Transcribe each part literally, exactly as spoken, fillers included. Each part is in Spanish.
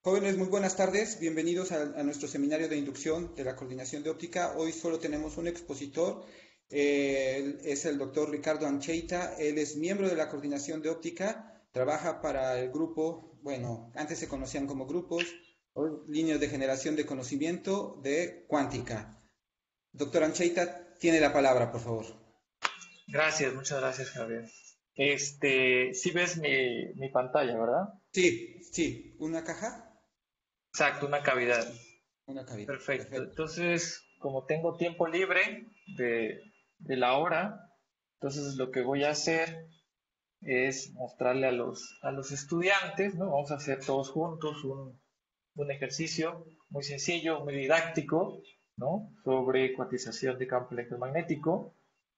Jóvenes, muy buenas tardes. Bienvenidos a, a nuestro seminario de inducción de la coordinación de óptica. Hoy solo tenemos un expositor. Eh, él es el doctor Ricardo Ancheita. Él es miembro de la coordinación de óptica. Trabaja para el grupo, bueno, antes se conocían como grupos, hoy líneas de generación de conocimiento de cuántica. Doctor Ancheita, tiene la palabra, por favor. Gracias, muchas gracias, Javier. Este, sí ves mi, mi pantalla, ¿verdad? Sí, sí, una caja, Exacto, una cavidad. una cavidad. Perfecto. Perfecto. Entonces, como tengo tiempo libre de, de la hora, entonces lo que voy a hacer es mostrarle a los, a los estudiantes, ¿no? Vamos a hacer todos juntos un, un ejercicio muy sencillo, muy didáctico, ¿no? Sobre cuantización de campo electromagnético.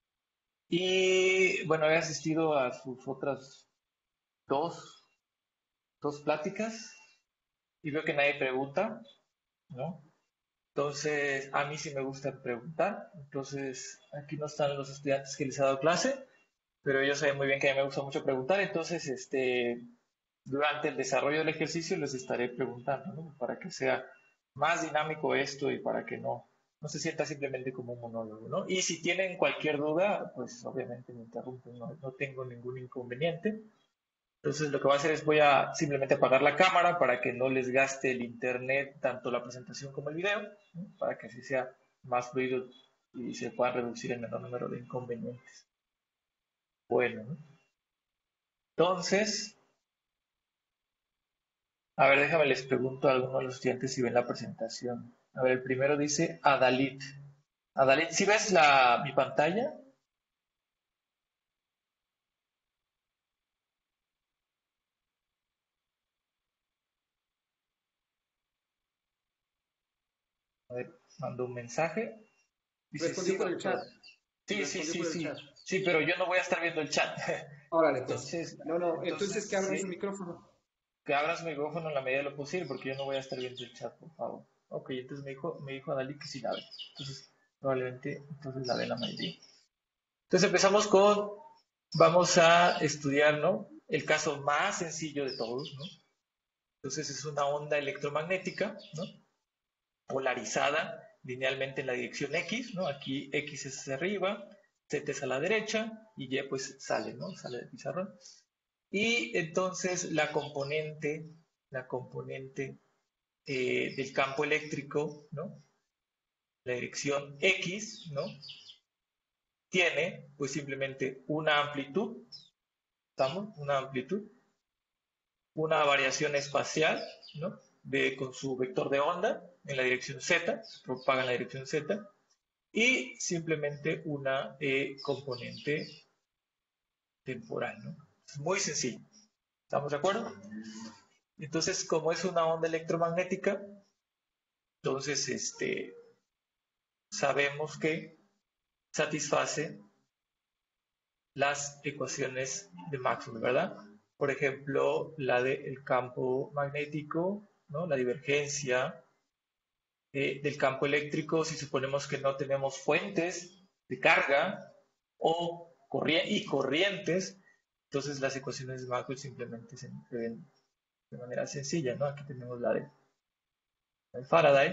Y bueno, he asistido a sus otras dos dos pláticas y veo que nadie pregunta, ¿no? Entonces, a mí sí me gusta preguntar. Entonces, aquí no están los estudiantes que les he dado clase, pero ellos saben muy bien que a mí me gusta mucho preguntar. Entonces, este, durante el desarrollo del ejercicio les estaré preguntando, ¿no? Para que sea más dinámico esto y para que no, no se sienta simplemente como un monólogo, ¿no? Y si tienen cualquier duda, pues obviamente me interrumpen, no, no tengo ningún inconveniente. Entonces lo que voy a hacer es voy a simplemente apagar la cámara para que no les gaste el internet tanto la presentación como el video, ¿no? Para que así sea más fluido y se pueda reducir el menor número de inconvenientes. Bueno, ¿no? Entonces, a ver, déjame les pregunto a algunos de los estudiantes si ven la presentación. A ver, el primero dice Adalit. Adalit, ¿si ves la, mi pantalla? A ver, mando un mensaje. Dice, Respondió sí, por el chat. doctor. Sí, sí, Respondió sí, por el sí. chat. Sí, pero yo no voy a estar viendo el chat. Órale, pues. Entonces, No, no, entonces que entonces, abran su sí, micrófono. que abras mi micrófono en la medida de lo posible, porque yo no voy a estar viendo el chat, por favor. Ok, entonces me dijo, me dijo Adalí que sí la ve. Entonces, probablemente entonces la ve la mayoría. Entonces empezamos con, vamos a estudiar, ¿no? El caso más sencillo de todos, ¿no? Entonces es una onda electromagnética, ¿no? Polarizada linealmente en la dirección X, ¿no? Aquí X es hacia arriba, Z es a la derecha y Y pues sale, ¿no? Sale del pizarrón. Y entonces la componente, la componente eh, del campo eléctrico, ¿no? La dirección X, ¿no? Tiene pues simplemente una amplitud, ¿estamos? Una amplitud, una variación espacial, ¿no? De, con su vector de onda en la dirección Z, se propaga en la dirección Z, y simplemente una eh, componente temporal, ¿no? Es muy sencillo, ¿estamos de acuerdo? Entonces, como es una onda electromagnética, entonces este, sabemos que satisface las ecuaciones de Maxwell, ¿verdad? Por ejemplo, la del campo magnético, ¿no? La divergencia eh, del campo eléctrico, si suponemos que no tenemos fuentes de carga o corri y corrientes, entonces las ecuaciones de Maxwell simplemente se ven de manera sencilla, ¿no? Aquí tenemos la de, la de Faraday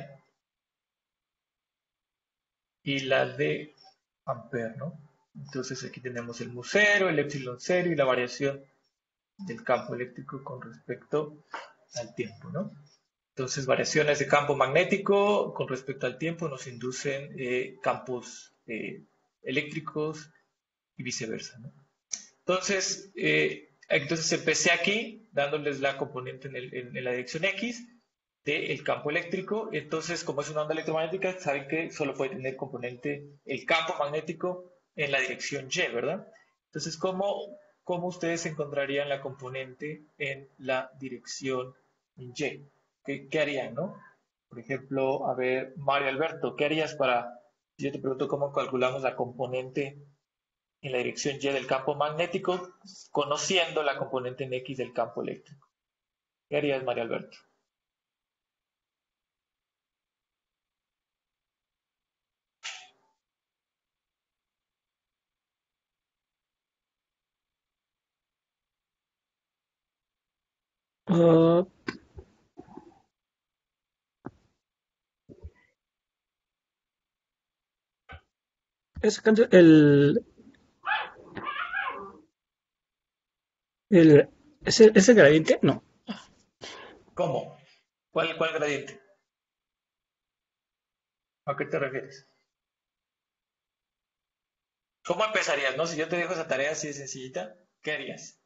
y la de Ampere, ¿no? Entonces aquí tenemos el mu cero, el epsilon cero y la variación del campo eléctrico con respecto al tiempo, ¿no? Entonces, variaciones de campo magnético con respecto al tiempo nos inducen eh, campos eh, eléctricos y viceversa, ¿no? Entonces, eh, entonces empecé aquí dándoles la componente en, el, en, en la dirección X del campo eléctrico. Entonces, como es una onda electromagnética, saben que solo puede tener componente el campo magnético en la dirección Y, ¿verdad? Entonces, ¿cómo, cómo ustedes encontrarían la componente en la dirección Y? ¿Qué, qué harían, no? Por ejemplo, a ver, Mario Alberto, ¿qué harías para, si yo te pregunto cómo calculamos la componente en la dirección Y del campo magnético, conociendo la componente en X del campo eléctrico? ¿Qué harías, Mario Alberto? Ah, Es canto- el, el, ¿ese, ese gradiente? No. ¿Cómo? ¿Cuál, cuál gradiente? ¿A qué te refieres? ¿Cómo empezarías, no? Si yo te dejo esa tarea así de sencillita, ¿qué harías?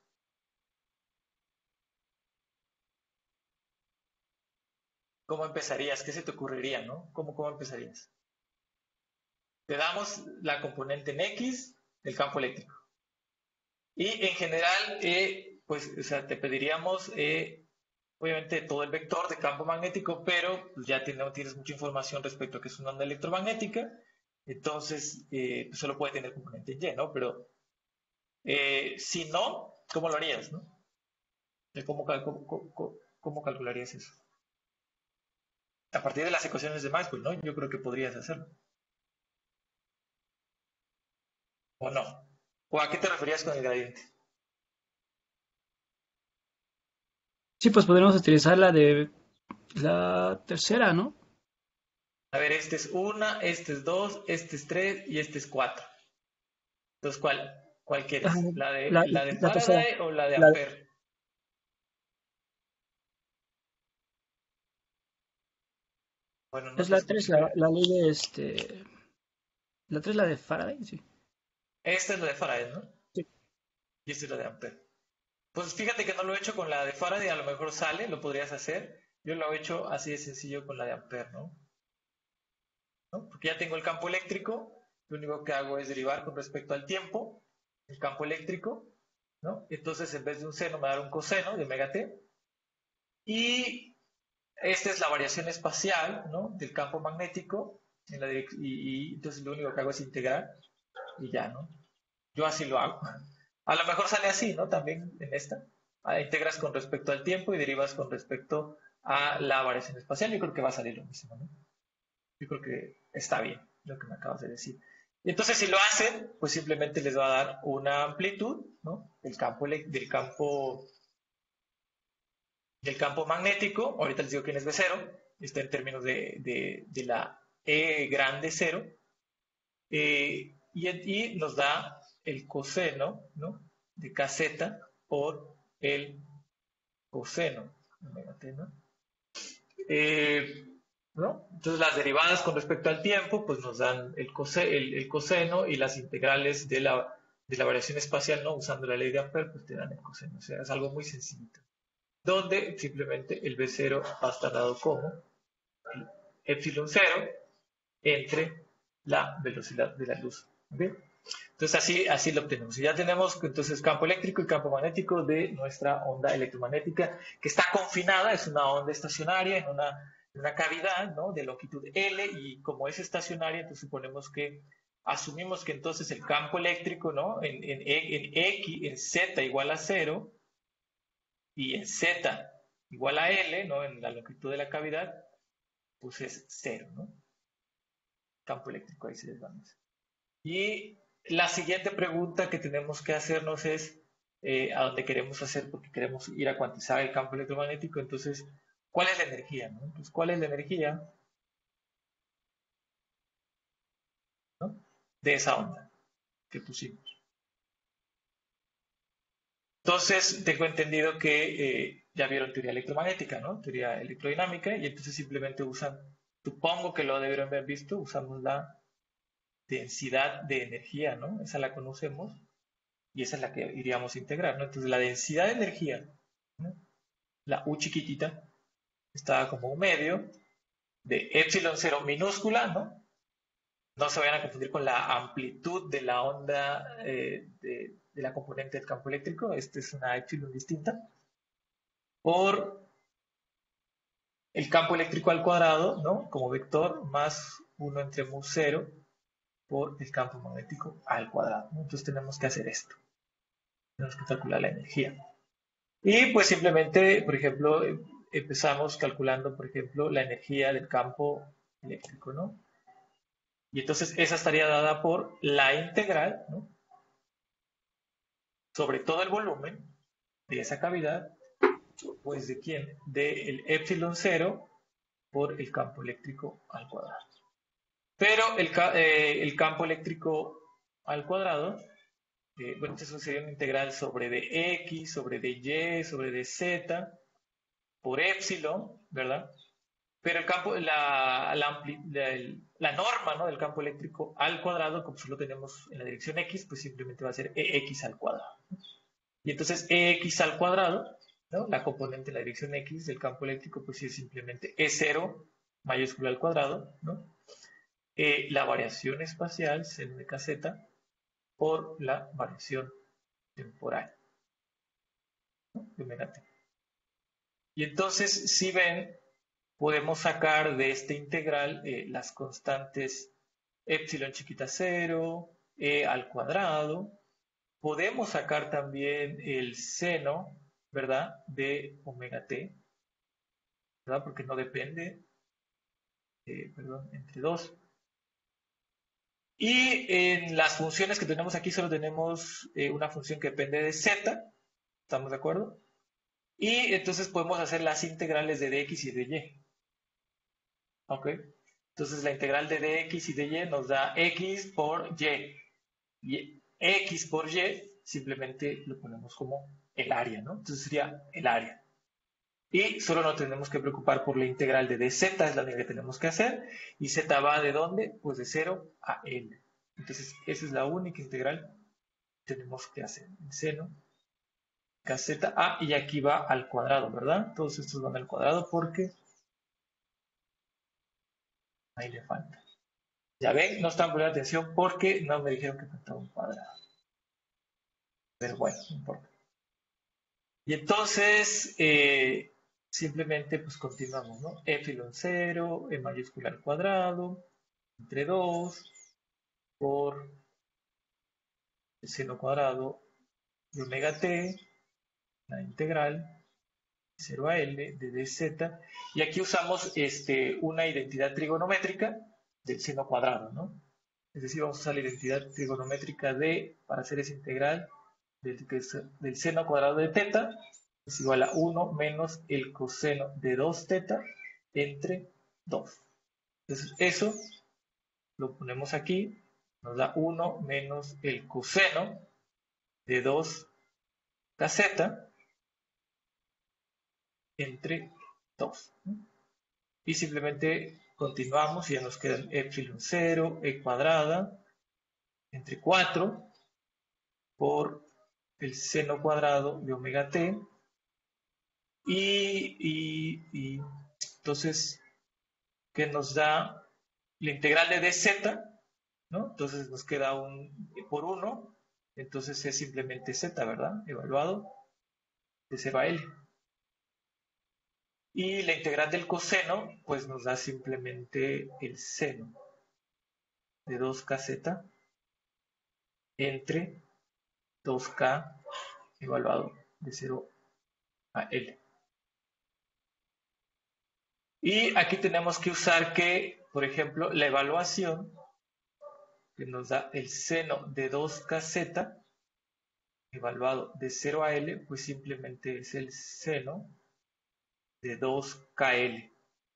¿Cómo empezarías? ¿Qué se te ocurriría, no? ¿Cómo, cómo empezarías? Te damos la componente en X del campo eléctrico. Y en general, eh, pues, o sea, te pediríamos, eh, obviamente, todo el vector de campo magnético, pero pues, ya tiene- tienes mucha información respecto a que es una onda electromagnética, entonces eh, pues, solo puede tener componente en Y, ¿no? Pero eh, si no, ¿cómo lo harías, no? Eh, ¿Cómo, cal- cómo- cómo- cómo calcularías eso? A partir de las ecuaciones de Maxwell, ¿no? Yo creo que podrías hacerlo. ¿O no? ¿O a qué te referías con el gradiente? Sí, pues podríamos utilizar la de la tercera, ¿no? A ver, este es una, este es dos, este es tres y este es cuatro. Entonces, ¿cuál, cuál Ajá, quieres? ¿La de, la, la de la tercera. Faraday o la de La, Ampère? Bueno, no es te la tres, escucho, la, ¿qué? la ley de este. La tres, la de Faraday, sí. Esta es la de Faraday, ¿no? Sí. Y esta es la de Ampère. Pues fíjate que no lo he hecho con la de Faraday, a lo mejor sale, lo podrías hacer. Yo lo he hecho así de sencillo con la de Ampère, ¿no? ¿No? Porque ya tengo el campo eléctrico, lo único que hago es derivar con respecto al tiempo, el campo eléctrico, ¿no? Entonces en vez de un seno me da un coseno de omega t. Y esta es la variación espacial, ¿no? Del campo magnético. En la y, y entonces lo único que hago es integrar y ya, ¿no? Yo así lo hago. A lo mejor sale así, ¿no? También en esta. Ah, integras con respecto al tiempo y derivas con respecto a la variación espacial. Yo creo que va a salir lo mismo, ¿no? Yo creo que está bien lo que me acabas de decir. Y entonces, si lo hacen, pues simplemente les va a dar una amplitud, ¿no? Del campo, del campo, del campo magnético. Ahorita les digo quién es B cero. Está en términos de, de, de la E grande cero. Eh, y, y, nos da el coseno, ¿no? De kz por el coseno. ¿No? Eh, ¿no? Entonces las derivadas con respecto al tiempo pues nos dan el, cose, el, el coseno y las integrales de la, de la variación espacial, ¿no? Usando la ley de Ampère pues te dan el coseno. O sea, es algo muy sencillito. Donde simplemente el B cero va a estar dado como el epsilon cero entre la velocidad de la luz. ¿Okay? Entonces así, así lo obtenemos. Y ya tenemos entonces campo eléctrico y campo magnético de nuestra onda electromagnética que está confinada, es una onda estacionaria en una, en una cavidad, ¿no? De longitud L, y como es estacionaria, entonces suponemos que asumimos que entonces el campo eléctrico, ¿no? En, en, en X, en Z igual a cero y en Z igual a L, ¿no? En la longitud de la cavidad, pues es cero, ¿no? Campo eléctrico, ahí se desvanece. Y la siguiente pregunta que tenemos que hacernos es eh, a dónde queremos hacer, porque queremos ir a cuantizar el campo electromagnético. Entonces, ¿cuál es la energía? ¿No? Entonces, ¿cuál es la energía, ¿no? De esa onda que pusimos? Entonces, tengo entendido que eh, ya vieron teoría electromagnética, ¿no? Teoría electrodinámica, y entonces simplemente usan, supongo que lo debieron haber visto, usamos la densidad de energía, ¿no? Esa la conocemos y esa es la que iríamos a integrar, ¿no? Entonces, la densidad de energía, ¿no? La U chiquitita, está como un medio de epsilon cero minúscula, ¿no? No se vayan a confundir con la amplitud de la onda eh, de, de, la componente del campo eléctrico. Esta es una epsilon distinta. Por el campo eléctrico al cuadrado, ¿no? Como vector, más uno entre mu cero por el campo magnético al cuadrado, ¿no? Entonces tenemos que hacer esto. Tenemos que calcular la energía. Y pues simplemente, por ejemplo, empezamos calculando, por ejemplo, la energía del campo eléctrico, ¿no? Y entonces esa estaría dada por la integral, ¿no? Sobre todo el volumen de esa cavidad, pues de quién? Del epsilon cero por el campo eléctrico al cuadrado. Pero el, eh, el campo eléctrico al cuadrado, eh, bueno, eso sería una integral sobre dx, sobre dy, sobre dz, por epsilon, ¿verdad? Pero el campo, la, la, ampli, la, la norma, ¿no?, del campo eléctrico al cuadrado, como solo tenemos en la dirección x, pues simplemente va a ser ex al cuadrado. Y entonces ex al cuadrado, ¿no?, la componente en la dirección x del campo eléctrico, pues es simplemente e cero mayúscula al cuadrado, ¿no? Eh, la variación espacial, seno de kz, por la variación temporal, ¿no?, de omega t. Y entonces, si ven, podemos sacar de esta integral eh, las constantes epsilon chiquita cero, e al cuadrado. Podemos sacar también el seno, ¿verdad?, de omega t, ¿verdad?, porque no depende, eh, perdón, entre dos. Y en las funciones que tenemos aquí solo tenemos eh, una función que depende de z, ¿estamos de acuerdo? Y entonces podemos hacer las integrales de dx y de y. ¿Ok? Entonces la integral de dx y de y nos da x por y. Y x por y simplemente lo ponemos como el área, ¿no? Entonces sería el área. Y solo nos tenemos que preocupar por la integral de dz, es la única que tenemos que hacer. ¿Y z va de dónde? Pues de cero a l. Entonces esa es la única integral que tenemos que hacer. El seno, kz, ah, y aquí va al cuadrado, ¿verdad? Todos estos van al cuadrado porque ahí le falta. Ya ven, no están poniendo atención porque no me dijeron que faltaba un cuadrado. Pero bueno, no importa. Y entonces, eh, simplemente pues continuamos, ¿no? Epsilon cero, e mayúscula al cuadrado, entre dos, por el seno cuadrado de omega t, la integral, cero a l de dz. Y aquí usamos este, una identidad trigonométrica del seno cuadrado, ¿no? Es decir, vamos a usar la identidad trigonométrica de, para hacer esa integral, del, del seno cuadrado de teta, es igual a uno menos el coseno de dos teta entre dos. Entonces eso lo ponemos aquí, nos da uno menos el coseno de dos kz entre dos. Y simplemente continuamos y ya nos queda epsilon cero, e cuadrada, entre cuatro, por el seno cuadrado de omega t. Y, y, y entonces, que nos da la integral de dz, ¿no? Entonces nos queda un por uno, entonces es simplemente z, ¿verdad? Evaluado de cero a l. Y la integral del coseno, pues nos da simplemente el seno de dos kz entre dos k evaluado de cero a l. Y aquí tenemos que usar que, por ejemplo, la evaluación que nos da el seno de dos kz evaluado de cero a l, pues simplemente es el seno de dos k l.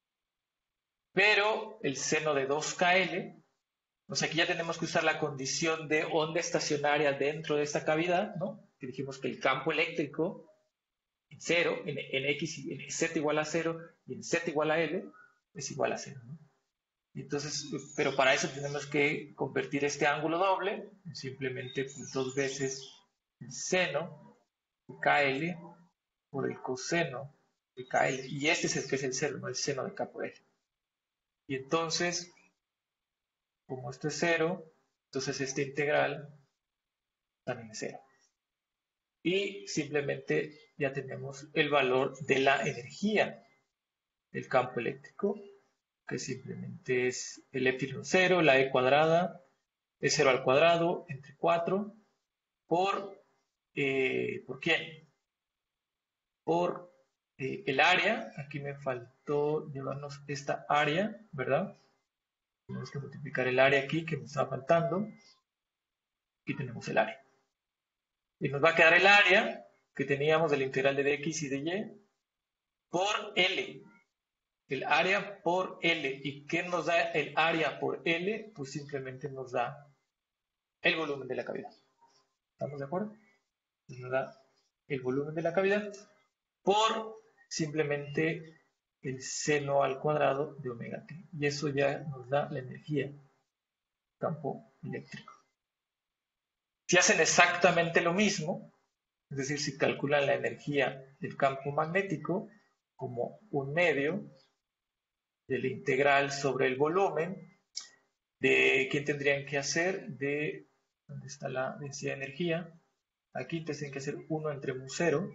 Pero el seno de dos k l, o sea, aquí ya tenemos que usar la condición de onda estacionaria dentro de esta cavidad, ¿no? Que dijimos que el campo eléctrico en cero, en, en x, en z igual a cero y en z igual a l, es igual a cero, ¿no? Entonces, pero para eso tenemos que convertir este ángulo doble, simplemente pues, dos veces el seno de K L por el coseno de K L, y este es el que es el cero, no el seno de K por L. Y entonces, como esto es cero, entonces esta integral también es cero. Y simplemente ya tenemos el valor de la energía del campo eléctrico, que simplemente es el epsilon cero, la e cuadrada, es cero al cuadrado, entre cuatro, por, eh, ¿por quién? Por eh, el área. Aquí me faltó llevarnos esta área, ¿verdad? Tenemos que multiplicar el área aquí, que me estaba faltando. Aquí tenemos el área. Y nos va a quedar el área que teníamos de la integral de dx y de y por L. el área por L. ¿Y qué nos da el área por L? Pues simplemente nos da el volumen de la cavidad. ¿Estamos de acuerdo? Nos da el volumen de la cavidad por simplemente el seno al cuadrado de omega t. Y eso ya nos da la energía campo eléctrico. Si hacen exactamente lo mismo, es decir, si calculan la energía del campo magnético como un medio de la integral sobre el volumen, de qué tendrían que hacer, de dónde está la densidad de energía, aquí tendrían que hacer uno entre mu cero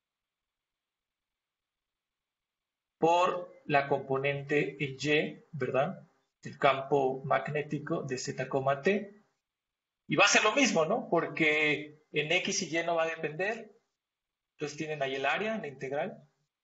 por la componente en Y, ¿verdad? Del campo magnético de z, t. Y va a ser lo mismo, ¿no? Porque en X y Y no va a depender. Entonces tienen ahí el área, la integral.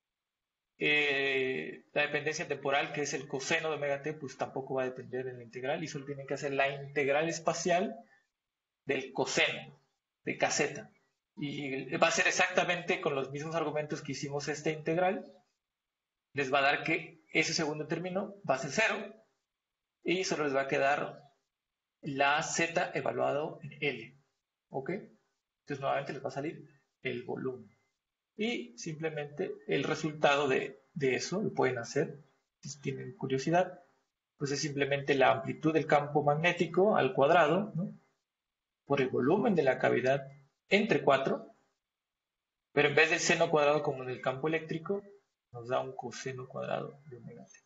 Eh, la dependencia temporal, que es el coseno de omega t, pues tampoco va a depender en la integral. Y solo tienen que hacer la integral espacial del coseno, de kz. Y va a ser exactamente con los mismos argumentos que hicimos esta integral. Les va a dar que ese segundo término va a ser cero. Y solo les va a quedar la z evaluado en L. ¿Ok? Entonces nuevamente les va a salir el volumen. Y simplemente el resultado de, de eso lo pueden hacer, si tienen curiosidad, pues es simplemente la amplitud del campo magnético al cuadrado, ¿no? Por el volumen de la cavidad entre cuatro, pero en vez del seno cuadrado como en el campo eléctrico, nos da un coseno cuadrado de omega t.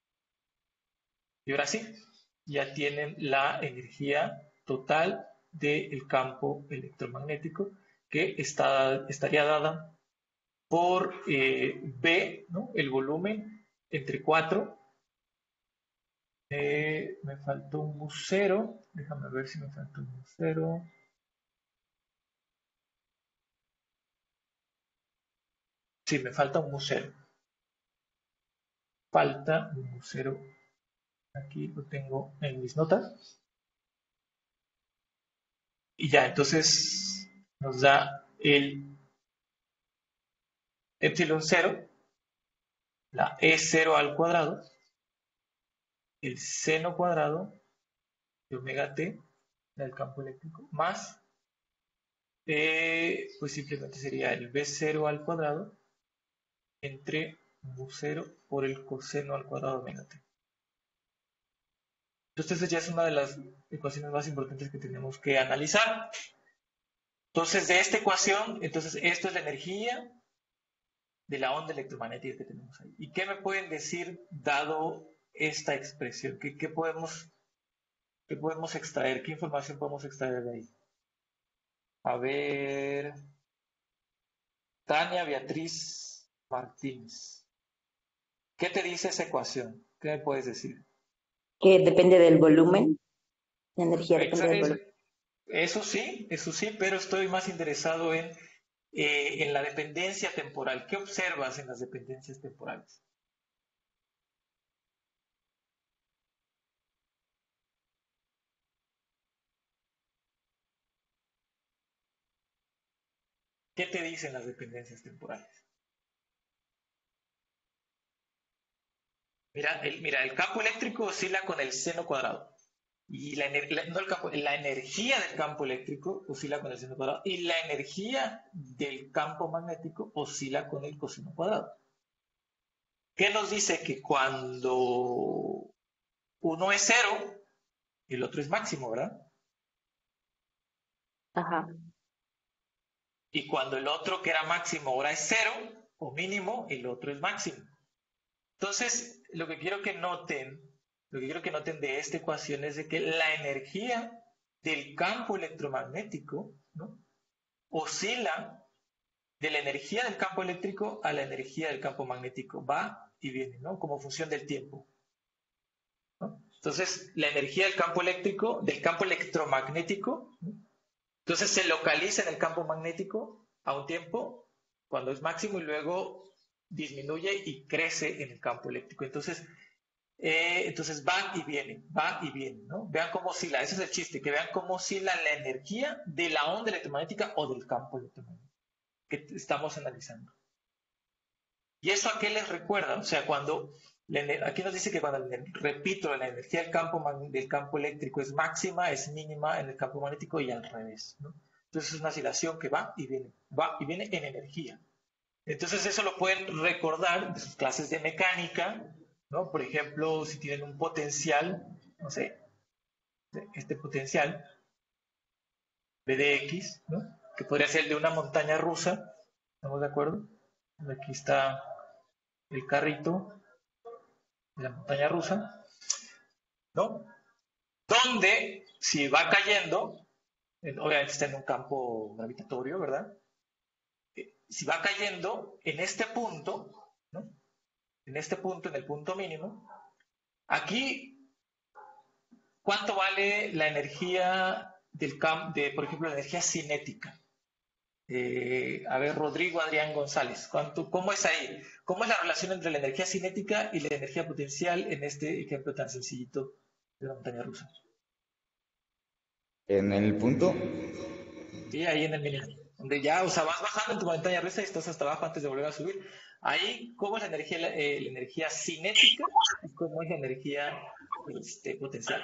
Y ahora sí, ya tienen la energía total del campo electromagnético, que está, estaría dada por eh, B, ¿no? El volumen entre cuatro. Eh, me faltó un mu cero. Déjame ver si me faltó un mu cero. Sí, me falta un mu cero. Falta un mu cero. Aquí lo tengo en mis notas. Y ya, entonces nos da el epsilon cero, la E cero al cuadrado, el seno cuadrado de omega t del campo eléctrico, más, eh, pues simplemente sería el B cero al cuadrado entre mu cero por el coseno al cuadrado de omega t. Entonces ya es una de las ecuaciones más importantes que tenemos que analizar. Entonces de esta ecuación, entonces esto es la energía de la onda electromagnética que tenemos ahí. ¿Y qué me pueden decir dado esta expresión? ¿Qué, qué podemos, qué podemos extraer? ¿Qué información podemos extraer de ahí? A ver, Tania Beatriz Martínez. ¿Qué te dice esa ecuación? ¿Qué me puedes decir? Que depende del volumen. La energía depende Exa- del es- volumen. Eso sí, eso sí, pero estoy más interesado en, eh, en la dependencia temporal. ¿Qué observas en las dependencias temporales? ¿Qué te dicen las dependencias temporales? Mira, el, mira, el campo eléctrico oscila con el seno cuadrado. Y la, ener- la- no el campo, la energía del campo eléctrico oscila con el seno cuadrado. Y la energía del campo magnético oscila con el coseno cuadrado. ¿Qué nos dice? Que cuando uno es cero, el otro es máximo, ¿verdad? Ajá. Y cuando el otro que era máximo ahora es cero o mínimo, el otro es máximo. Entonces, lo que quiero que noten, lo que quiero que noten de esta ecuación es de que la energía del campo electromagnético, ¿no?, oscila de la energía del campo eléctrico a la energía del campo magnético, va y viene, ¿no?, como función del tiempo, ¿no? Entonces, la energía del campo eléctrico, del campo electromagnético, ¿no?, entonces se localiza en el campo magnético a un tiempo cuando es máximo y luego disminuye y crece en el campo eléctrico. Entonces, eh, entonces van y vienen, van y vienen, ¿no? Vean cómo oscila, ese es el chiste, que vean cómo oscila la energía de la onda electromagnética o del campo electromagnético que estamos analizando. ¿Y eso a qué les recuerda? O sea, cuando Aquí nos dice que cuando, repito, la energía del campo, del campo eléctrico es máxima, es mínima en el campo magnético y al revés, ¿no? Entonces es una oscilación que va y viene, va y viene en energía. Entonces eso lo pueden recordar de sus clases de mecánica, ¿no? Por ejemplo, si tienen un potencial, no sé, este potencial, B de X, ¿no? Que podría ser el de una montaña rusa, ¿estamos de acuerdo? Aquí está el carrito de la montaña rusa, ¿no? Donde, si va cayendo, obviamente está en un campo gravitatorio, ¿verdad? Si va cayendo en este punto, ¿no? En este punto, en el punto mínimo, aquí, ¿cuánto vale la energía del campo, de, por ejemplo, la energía cinética? Eh, a ver, Rodrigo Adrián González, ¿cuánto, ¿cómo es ahí? ¿Cómo es la relación entre la energía cinética y la energía potencial en este ejemplo tan sencillito de la montaña rusa? En el punto. Sí, ahí en el mínimo. Donde ya, o sea, vas bajando en tu montaña rusa y estás hasta abajo antes de volver a subir. Ahí, ¿cómo es la energía, eh, la energía cinética y cómo es la energía este, potencial?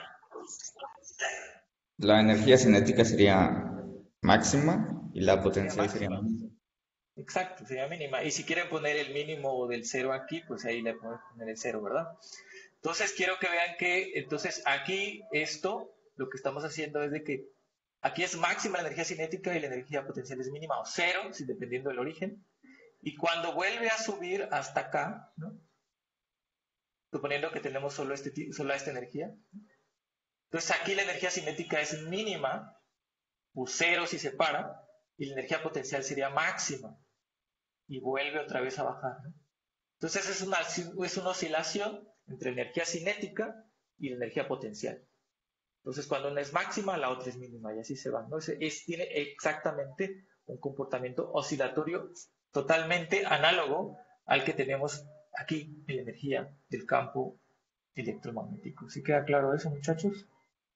La energía cinética sería máxima y la potencial sería mínima. Exacto, sería mínima. Y si quieren poner el mínimo del cero aquí, pues ahí le podemos poner el cero, ¿verdad? Entonces quiero que vean que, entonces aquí esto, lo que estamos haciendo es de que aquí es máxima la energía cinética y la energía potencial es mínima o cero, si dependiendo del origen. Y cuando vuelve a subir hasta acá, ¿no? Suponiendo que tenemos solo, este, solo esta energía, entonces aquí la energía cinética es mínima, o cero si se para, y la energía potencial sería máxima, y vuelve otra vez a bajar, ¿no? Entonces es una, es una oscilación entre energía cinética y la energía potencial. Entonces cuando una es máxima, la otra es mínima, y así se va, ¿no? Es, es, tiene exactamente un comportamiento oscilatorio totalmente análogo al que tenemos aquí en la energía del campo electromagnético. ¿Sí queda claro eso, muchachos?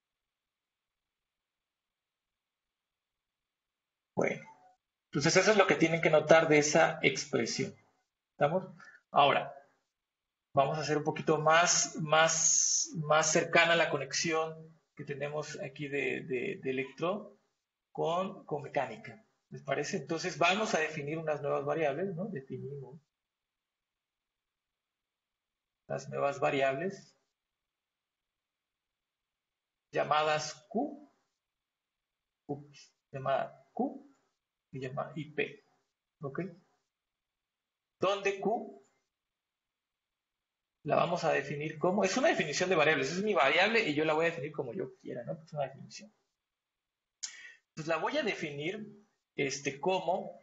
Bueno, entonces eso es lo que tienen que notar de esa expresión. ¿Estamos? Ahora, vamos a hacer un poquito más, más, más cercana la conexión que tenemos aquí de, de, de electrón con, con mecánica. ¿Les parece? Entonces vamos a definir unas nuevas variables, ¿no? Definimos las nuevas variables llamadas Q, ups, llamada Q y llamada I P, ¿ok? Donde Q la vamos a definir como, es una definición de variables, es mi variable y yo la voy a definir como yo quiera, ¿no? Es una definición. Entonces la voy a definir este, como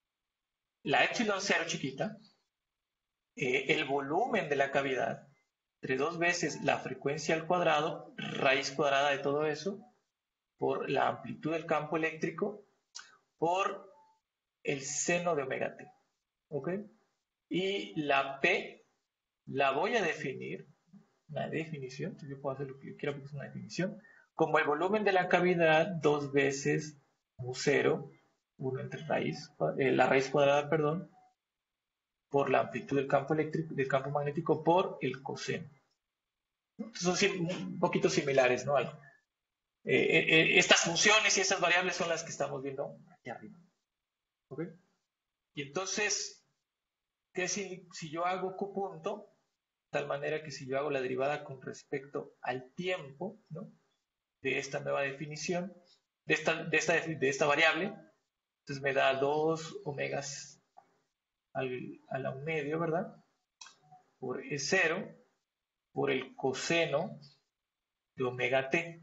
la epsilon cero chiquita, eh, el volumen de la cavidad, entre dos veces la frecuencia al cuadrado, raíz cuadrada de todo eso, por la amplitud del campo eléctrico, por el seno de omega t. ¿Ok? Y la P la voy a definir, una definición, yo puedo hacer lo que yo quiera porque es una definición, como el volumen de la cavidad dos veces mu cero, uno entre raíz, eh, la raíz cuadrada, perdón, por la amplitud del campo eléctrico, del campo magnético por el coseno. Son un poquito similares, ¿no? Eh, eh, estas funciones y estas variables son las que estamos viendo aquí arriba. ¿Ok? Y entonces, ¿qué si, si yo hago Q punto? De tal manera que si yo hago la derivada con respecto al tiempo, ¿no? De esta nueva definición, de esta, de esta, de esta variable, entonces me da dos omegas al, a la un medio, ¿verdad? Por E cero, por el coseno de omega t,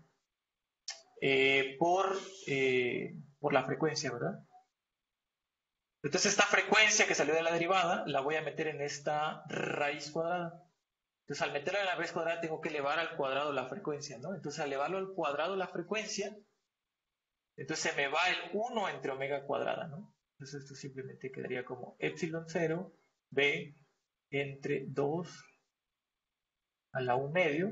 eh, por, eh, por la frecuencia, ¿verdad? Entonces esta frecuencia que salió de la derivada la voy a meter en esta raíz cuadrada. Entonces al meterla en la raíz cuadrada tengo que elevar al cuadrado la frecuencia, ¿no? Entonces al elevarlo al cuadrado la frecuencia, entonces se me va el uno entre omega cuadrada, ¿no? Entonces esto simplemente quedaría como epsilon cero b entre dos a la un medio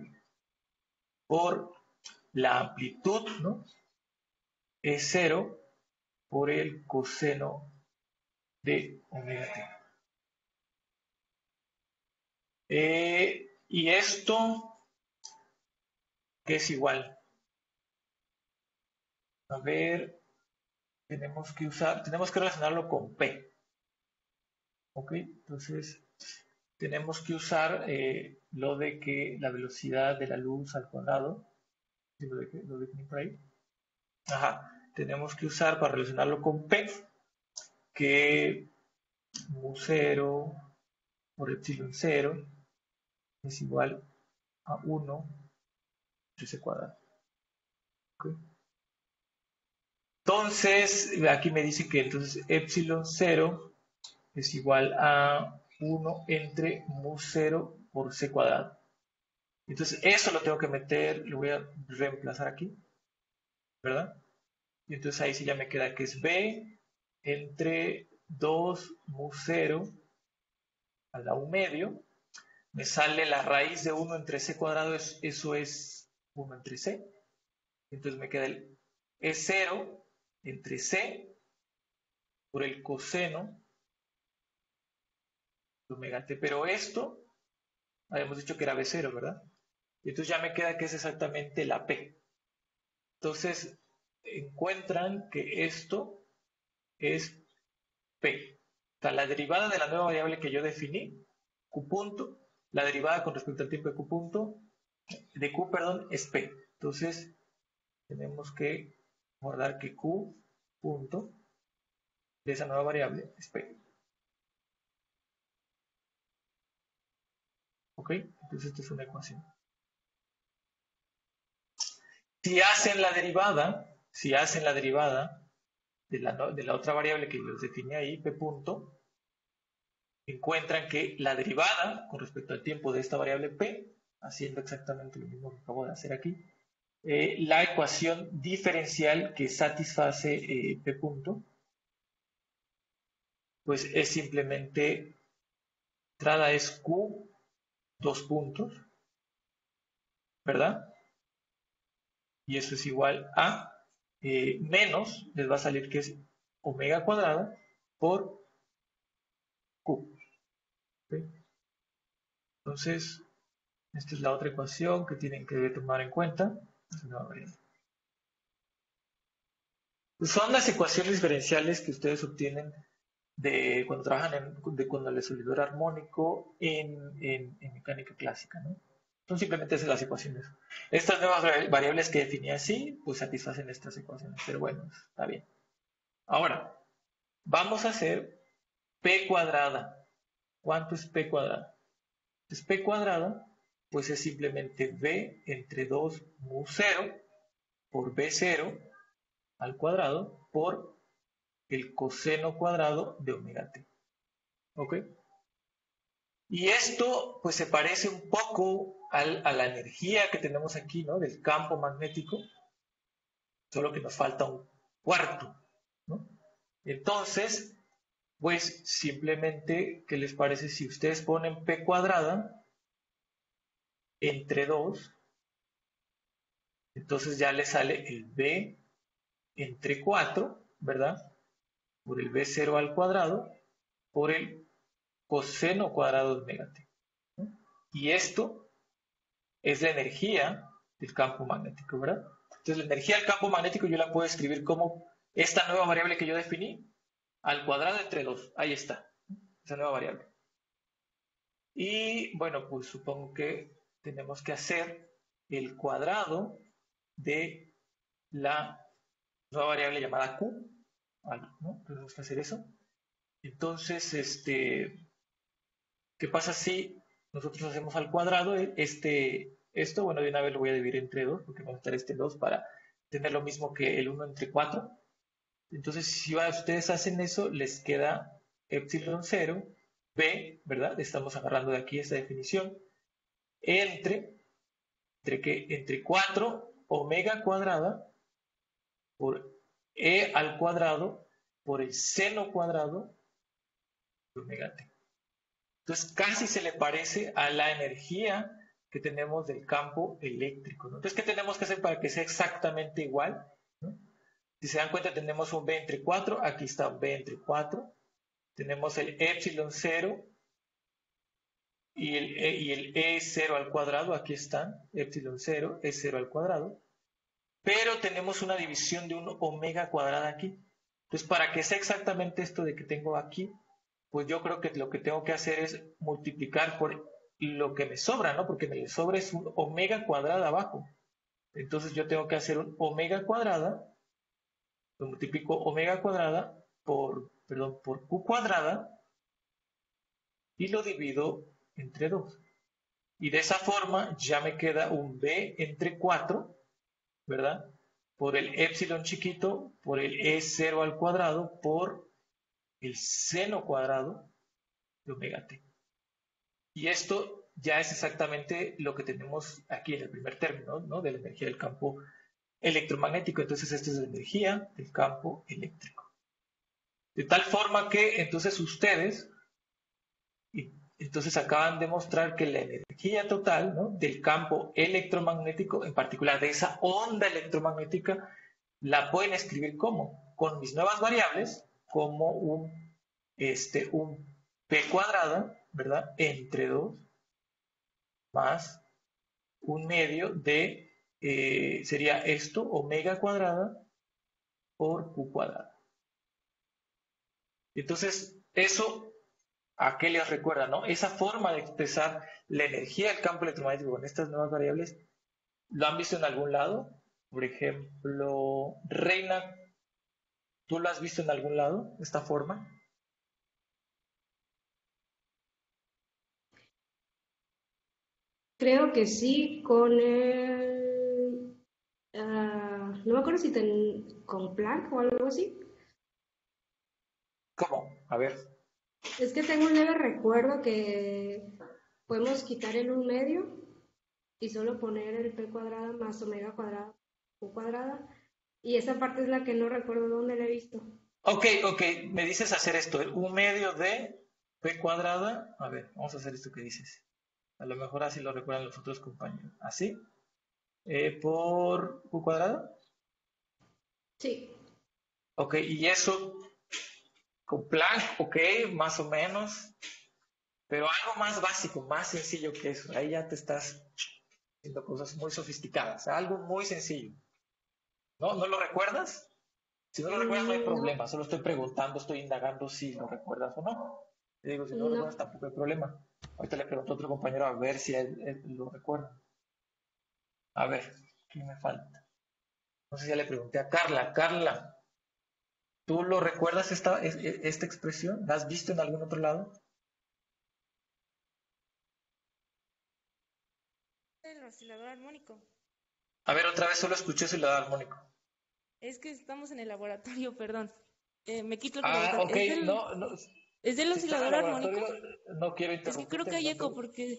por la amplitud, ¿no? Es cero por el coseno de omega t. Eh, y esto, que es igual. A ver, tenemos que usar, tenemos que relacionarlo con P. ¿Ok? Entonces, tenemos que usar eh, lo de que la velocidad de la luz al cuadrado, ¿sí? lo de que lo definí por ahí. Ajá, tenemos que usar para relacionarlo con P, que mu cero por epsilon cero es igual a uno entre c cuadrado. ¿Okay? Entonces, aquí me dice que entonces epsilon cero es igual a uno entre mu cero por c cuadrado. Entonces, eso lo tengo que meter, lo voy a reemplazar aquí, ¿verdad? Y entonces ahí sí ya me queda que es b entre dos mu cero a la u medio. Me sale la raíz de uno entre c cuadrado, es, eso es uno entre c. Entonces me queda el e cero entre c por el coseno de omega t. Pero esto, habíamos dicho que era b cero, ¿verdad? Y entonces ya me queda que es exactamente la p. Entonces encuentran que esto es p. O sea, la derivada de la nueva variable que yo definí, q punto, la derivada con respecto al tiempo de q punto, de q, perdón, es p. Entonces tenemos que guardar que q punto de esa nueva variable es p. ¿Ok? Entonces esta es una ecuación. Si hacen la derivada, si hacen la derivada de la, de la otra variable que les definí ahí, p punto, encuentran que la derivada con respecto al tiempo de esta variable p, haciendo exactamente lo mismo que acabo de hacer aquí, eh, la ecuación diferencial que satisface eh, p punto, pues es simplemente, entrada es q, dos puntos, ¿verdad? Y eso es igual a eh, menos, les va a salir que es omega cuadrada por q. ¿Okay? Entonces, esta es la otra ecuación que tienen que tomar en cuenta. Son las ecuaciones diferenciales que ustedes obtienen de cuando trabajan en, de cuando el solidor armónico en, en, en mecánica clásica, ¿no? Son simplemente esas las ecuaciones. Estas nuevas variables que definí así, pues satisfacen estas ecuaciones, pero bueno, está bien. Ahora, vamos a hacer p cuadrada. ¿Cuánto es p cuadrada? Pues p cuadrada, pues es simplemente b entre dos mu cero por b cero al cuadrado por el coseno cuadrado de omega t. ¿Ok? Y esto pues se parece un poco al, a la energía que tenemos aquí, ¿no? Del campo magnético, solo que nos falta un cuarto, ¿no? Entonces, pues simplemente, ¿qué les parece si ustedes ponen p cuadrada entre dos? Entonces ya les sale el b entre cuatro, ¿verdad? Por el b cero al cuadrado, por el coseno cuadrado de omega t, ¿no? Y esto es la energía del campo magnético, ¿verdad? Entonces la energía del campo magnético yo la puedo escribir como esta nueva variable que yo definí, al cuadrado entre dos. Ahí está, esa nueva variable. Y bueno, pues supongo que tenemos que hacer el cuadrado de la nueva variable llamada q, ¿no? Tenemos que hacer eso. Entonces, este, ¿qué pasa si nosotros hacemos al cuadrado este, esto? Bueno, de una vez lo voy a dividir entre dos, porque vamos a estar este dos para tener lo mismo que el uno entre cuatro. Entonces, si ustedes hacen eso, les queda epsilon cero, b, ¿verdad? Estamos agarrando de aquí esta definición, entre, entre, ¿qué? Entre cuatro omega cuadrada por e al cuadrado por el seno cuadrado de omega t. Entonces casi se le parece a la energía que tenemos del campo eléctrico, ¿no? Entonces, ¿qué tenemos que hacer para que sea exactamente igual? ¿No? Si se dan cuenta, tenemos un b entre cuatro, aquí está un b entre cuatro, tenemos el epsilon cero y el, E, y el E cero al cuadrado, aquí están, epsilon cero, E cero al cuadrado, pero tenemos una división de un omega cuadrada aquí. Entonces, para que sea exactamente esto de que tengo aquí, pues yo creo que lo que tengo que hacer es multiplicar por lo que me sobra, ¿no? Porque me sobra es un omega cuadrada abajo. Entonces yo tengo que hacer un omega cuadrada, lo multiplico omega cuadrada por, perdón, por Q cuadrada y lo divido entre dos. Y de esa forma ya me queda un B entre cuatro, ¿verdad? Por el epsilon chiquito, por el E cero al cuadrado, por el seno cuadrado de omega t. Y esto ya es exactamente lo que tenemos aquí en el primer término, ¿no? De la energía del campo electromagnético. Entonces, esto es la energía del campo eléctrico. De tal forma que entonces ustedes, y entonces acaban de mostrar que la energía total, ¿no? Del campo electromagnético, en particular de esa onda electromagnética, la pueden escribir como, con mis nuevas variables, como un, este, un P cuadrada, ¿verdad? Entre dos más un medio de, eh, sería esto, omega cuadrada por Q cuadrada. Entonces, eso, ¿a qué les recuerda, no? Esa forma de expresar la energía del campo electromagnético con estas nuevas variables, ¿lo han visto en algún lado? Por ejemplo, Reina, ¿tú lo has visto en algún lado, esta forma? Creo que sí, con el... ah, no me acuerdo si ten- con Planck o algo así. ¿Cómo? A ver. Es que tengo un leve recuerdo que podemos quitar el un medio y solo poner el P cuadrada más omega cuadrada, Q cuadrada. Y esa parte es la que no recuerdo dónde la he visto. Ok, ok, me dices hacer esto, ¿eh? Un medio de P cuadrada. A ver, vamos a hacer esto que dices. A lo mejor así lo recuerdan los otros compañeros. ¿Así? Eh, por Q cuadrada. Sí. Ok, y eso con Planck, ok, más o menos. Pero algo más básico, más sencillo que eso. Ahí ya te estás haciendo cosas muy sofisticadas. Algo muy sencillo. ¿No? ¿No lo recuerdas? Si no lo recuerdas, no hay Mm, No, problema. Solo estoy preguntando, estoy indagando si lo recuerdas o no. Te digo, si no lo no. recuerdas, tampoco hay problema. Ahorita le pregunto a otro compañero a ver si él, él lo recuerda. A ver, ¿qué me falta? No sé si ya le pregunté a Carla. Carla, ¿tú lo recuerdas esta, es- es- esta expresión? ¿La has visto en algún otro lado? El oscilador armónico. A ver, otra vez solo escuché su lado armónico. Es que estamos en el laboratorio, perdón. Eh, me quito el Ah, cubrebocas. ok, ¿Es del, no, no. ¿Es del Si estás en el oscilador armónico? laboratorio, no quiero Es que creo interrumpirte. que hay No eco te- porque...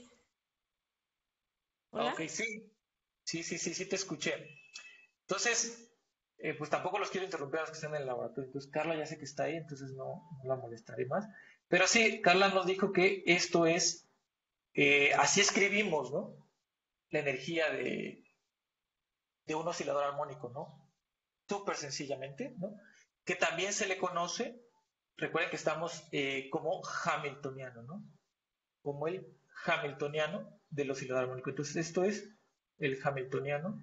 Ah, ¿Hola? ok, sí. Sí, sí, sí, sí te escuché. Entonces, eh, pues tampoco los quiero interrumpir a los que están en el laboratorio. Entonces, Carla ya sé que está ahí, entonces no, no la molestaré más. Pero sí, Carla nos dijo que esto es, eh, así escribimos, ¿no? La energía de, de un oscilador armónico, ¿no? Súper sencillamente, ¿no? Que también se le conoce, recuerden que estamos eh, como hamiltoniano, ¿no? Como el hamiltoniano del oscilador armónico. Entonces, esto es el hamiltoniano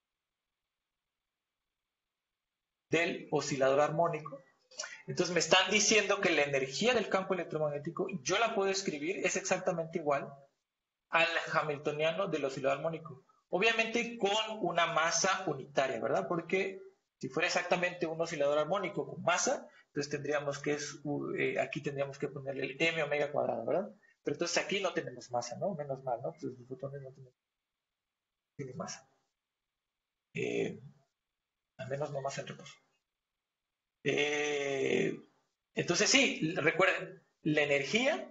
del oscilador armónico. Entonces me están diciendo que la energía del campo electromagnético, yo la puedo escribir, es exactamente igual al hamiltoniano del oscilador armónico. Obviamente con una masa unitaria, ¿verdad? Porque si fuera exactamente un oscilador armónico con masa, entonces tendríamos que, eh, aquí tendríamos que ponerle el m omega cuadrado, ¿verdad? Pero entonces aquí no tenemos masa, ¿no? Menos mal, ¿no? Pues los fotones no tienen, tienen masa. Eh, al menos no más en reposo. Eh, entonces sí, recuerden, la energía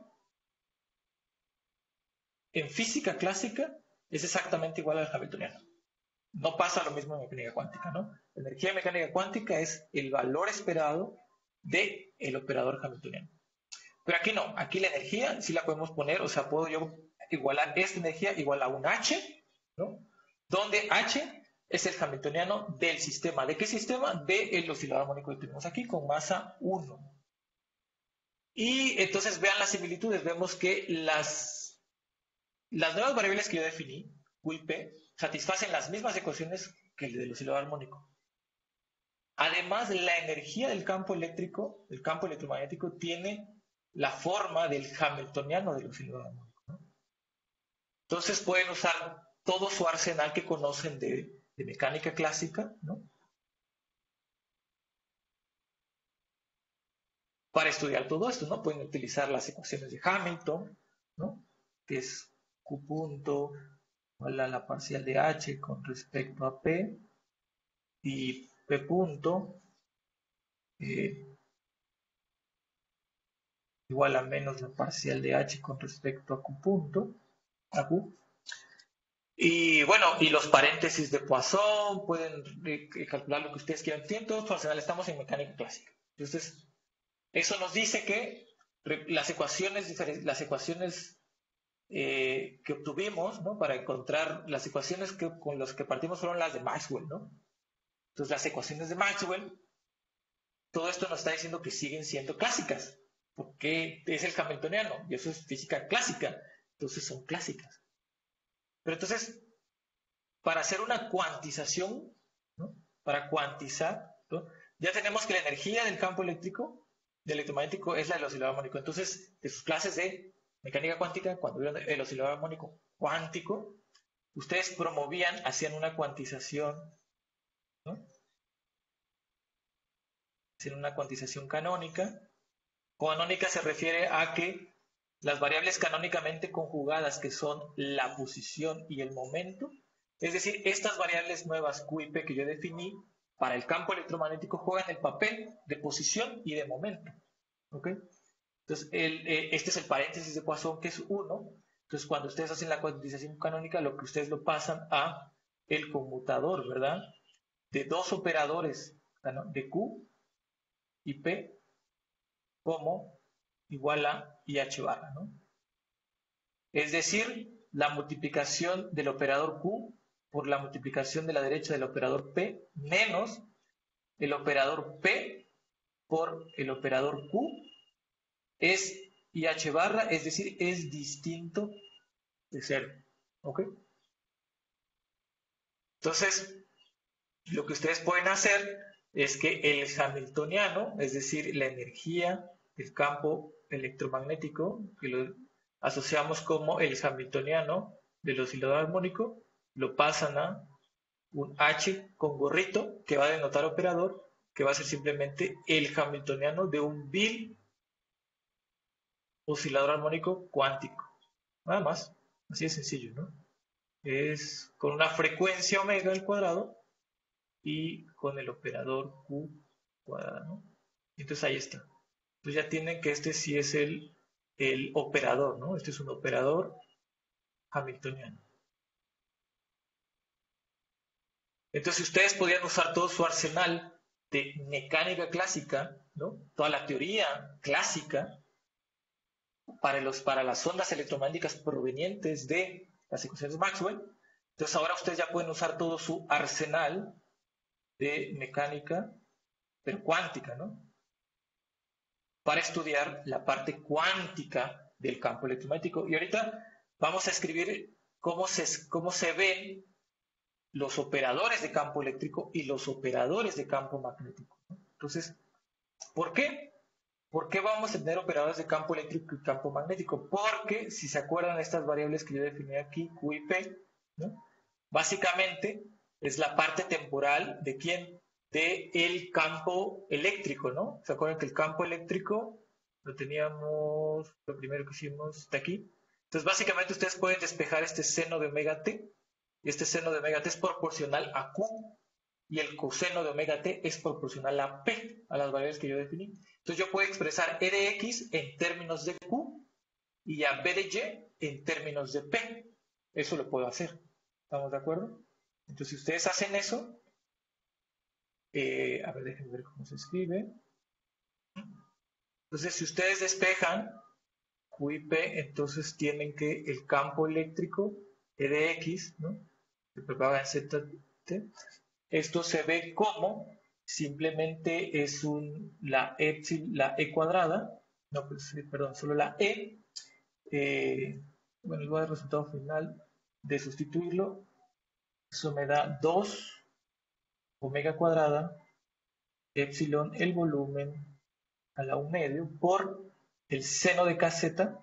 en física clásica es exactamente igual al hamiltoniano. No pasa lo mismo en mecánica cuántica, ¿no? La energía de mecánica cuántica es el valor esperado del operador hamiltoniano. Pero aquí no, aquí la energía sí la podemos poner, o sea, puedo yo igualar esta energía igual a un H, ¿no? Donde H es el hamiltoniano del sistema. ¿De qué sistema? Del oscilador armónico que tenemos aquí con masa uno. Y entonces vean las similitudes, vemos que las las nuevas variables que yo definí, Q y P, satisfacen las mismas ecuaciones que el del oscilador armónico. Además, la energía del campo eléctrico, el campo electromagnético, tiene la forma del hamiltoniano del oscilador armónico, ¿no? Entonces pueden usar todo su arsenal que conocen de, de mecánica clásica, ¿no?, para estudiar todo esto, ¿no? Pueden utilizar las ecuaciones de Hamilton, ¿no?, que es Q punto igual a la parcial de H con respecto a P, y P punto eh, igual a menos la parcial de H con respecto a Q punto, a Q. Y bueno, y los paréntesis de Poisson, pueden eh, calcular lo que ustedes quieran. Tienen todo su arsenal, estamos en mecánica clásica. Entonces, eso nos dice que las ecuaciones, las ecuaciones eh, que obtuvimos, ¿no?, para encontrar las ecuaciones que, con las que partimos fueron las de Maxwell, ¿no? Entonces, las ecuaciones de Maxwell, todo esto nos está diciendo que siguen siendo clásicas, porque es el hamiltoniano, y eso es física clásica, entonces son clásicas. Pero entonces, para hacer una cuantización, ¿no?, para cuantizar, ¿no?, ya tenemos que la energía del campo eléctrico, del electromagnético, es la del oscilador armónico. Entonces, de sus clases de mecánica cuántica, cuando vieron el oscilador armónico cuántico, ustedes promovían, hacían una cuantización, ¿no?, hacían una cuantización canónica. Canónica se refiere a que las variables canónicamente conjugadas, que son la posición y el momento, es decir, estas variables nuevas Q y P que yo definí, para el campo electromagnético juegan el papel de posición y de momento. ¿Ok? Entonces, el, eh, este es el paréntesis de Poisson, que es uno. Entonces, cuando ustedes hacen la cuantización canónica, lo que ustedes lo pasan a el conmutador, ¿verdad?, de dos operadores, ¿no?, de Q y P, como igual a I H barra, ¿no? Es decir, la multiplicación del operador Q por la multiplicación de la derecha del operador P menos el operador P por el operador Q es I H barra, es decir, es distinto de cero. ¿Ok? Entonces, lo que ustedes pueden hacer es que el hamiltoniano, es decir, la energía del campo electromagnético, que lo asociamos como el hamiltoniano del oscilador armónico, lo pasan a un H con gorrito, que va a denotar operador, que va a ser simplemente el hamiltoniano de un vil oscilador armónico cuántico. Nada más, así de sencillo, ¿no? Es con una frecuencia omega al cuadrado y con el operador Q cuadrado, ¿no? Entonces ahí está. Entonces ya tienen que este sí es el, el operador, ¿no? Este es un operador hamiltoniano. Entonces ustedes podrían usar todo su arsenal de mecánica clásica, ¿no?, toda la teoría clásica para, los, para las ondas electromagnéticas provenientes de las ecuaciones de Maxwell. Entonces ahora ustedes ya pueden usar todo su arsenal de mecánica, pero cuántica, ¿no?, para estudiar la parte cuántica del campo electromagnético. Y ahorita vamos a escribir cómo se, cómo se ven los operadores de campo eléctrico y los operadores de campo magnético, ¿no? Entonces, ¿por qué? ¿Por qué vamos a tener operadores de campo eléctrico y campo magnético? Porque, si se acuerdan, estas variables que yo definí aquí, Q y P, ¿no?, básicamente es la parte temporal de quién, de el campo eléctrico, ¿no? ¿Se acuerdan que el campo eléctrico lo teníamos, lo primero que hicimos de aquí? Entonces, básicamente ustedes pueden despejar este seno de omega t, y este seno de omega t es proporcional a Q, y el coseno de omega t es proporcional a P, a las variables que yo definí. Entonces yo puedo expresar E de X en términos de Q y a B de Y en términos de P. Eso lo puedo hacer. ¿Estamos de acuerdo? Entonces, si ustedes hacen eso, eh, a ver, déjenme ver cómo se escribe. Entonces, si ustedes despejan Q y P, entonces tienen que el campo eléctrico E de X, ¿no?, se propaga en Z T. Esto se ve como simplemente es un, la, epsil, la E cuadrada, no, pues, perdón, solo la E, eh, bueno, les voy a dar el resultado final de sustituirlo. Eso me da dos omega cuadrada, epsilon, el volumen a la un medio, por el seno de kz,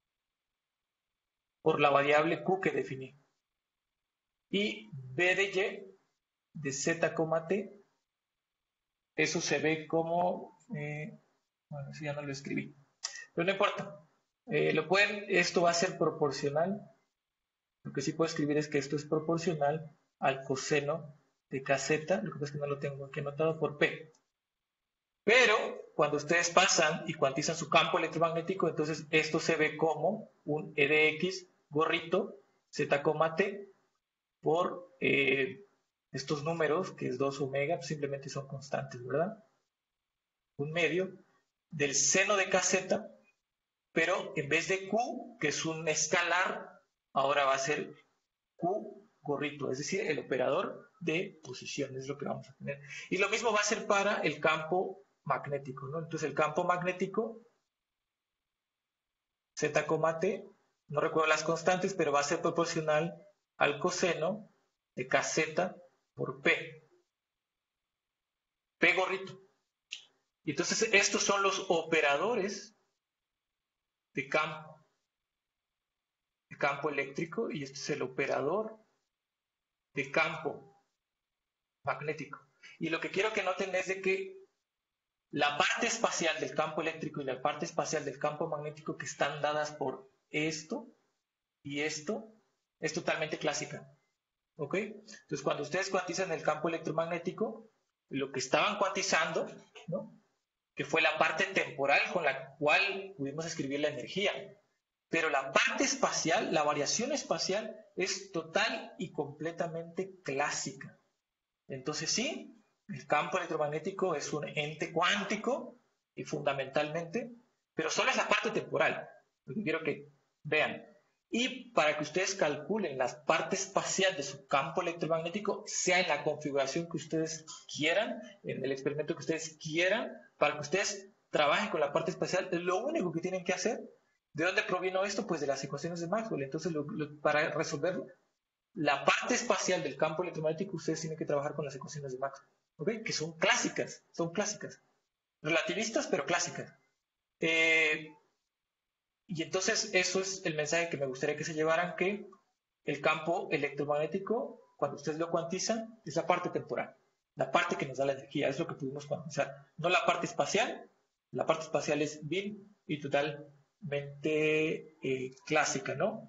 por la variable q que definí. Y b de y de z, t, eso se ve como, eh, bueno, eso ya no lo escribí, pero no importa. Eh, lo pueden, esto va a ser proporcional. Lo que sí puedo escribir es que esto es proporcional al coseno de kz, lo que pasa es que no lo tengo aquí anotado, por P. Pero cuando ustedes pasan y cuantizan su campo electromagnético, entonces esto se ve como un E de X gorrito Z, T por eh, estos números, que es dos omega, pues simplemente son constantes, ¿verdad? Un medio del seno de kz, pero en vez de Q, que es un escalar, ahora va a ser Q gorrito, es decir, el operador de posición, es lo que vamos a tener. Y lo mismo va a ser para el campo magnético, ¿no? Entonces el campo magnético, Z, T, no recuerdo las constantes, pero va a ser proporcional al coseno de kz por P. P gorrito. Y entonces estos son los operadores de campo. De campo eléctrico, y este es el operador de campo magnético. Y lo que quiero que noten es de que la parte espacial del campo eléctrico y la parte espacial del campo magnético, que están dadas por esto y esto, es totalmente clásica. ¿Ok? Entonces, cuando ustedes cuantizan el campo electromagnético, lo que estaban cuantizando, ¿no?, que fue la parte temporal con la cual pudimos escribir la energía. Pero la parte espacial, la variación espacial, es total y completamente clásica. Entonces sí, el campo electromagnético es un ente cuántico, y fundamentalmente, pero solo es la parte temporal, lo que quiero que vean. Y para que ustedes calculen la parte espacial de su campo electromagnético, sea en la configuración que ustedes quieran, en el experimento que ustedes quieran, para que ustedes trabajen con la parte espacial, lo único que tienen que hacer. ¿De dónde provino esto? Pues de las ecuaciones de Maxwell. Entonces, lo, lo, para resolver la parte espacial del campo electromagnético, ustedes tienen que trabajar con las ecuaciones de Maxwell, ¿okay?, que son clásicas, son clásicas. Relativistas, pero clásicas. Eh, y entonces, eso es el mensaje que me gustaría que se llevaran, que el campo electromagnético, cuando ustedes lo cuantizan, es la parte temporal, la parte que nos da la energía, es lo que pudimos cuantizar. No la parte espacial, la parte espacial es bien y total Eh, clásica, ¿no?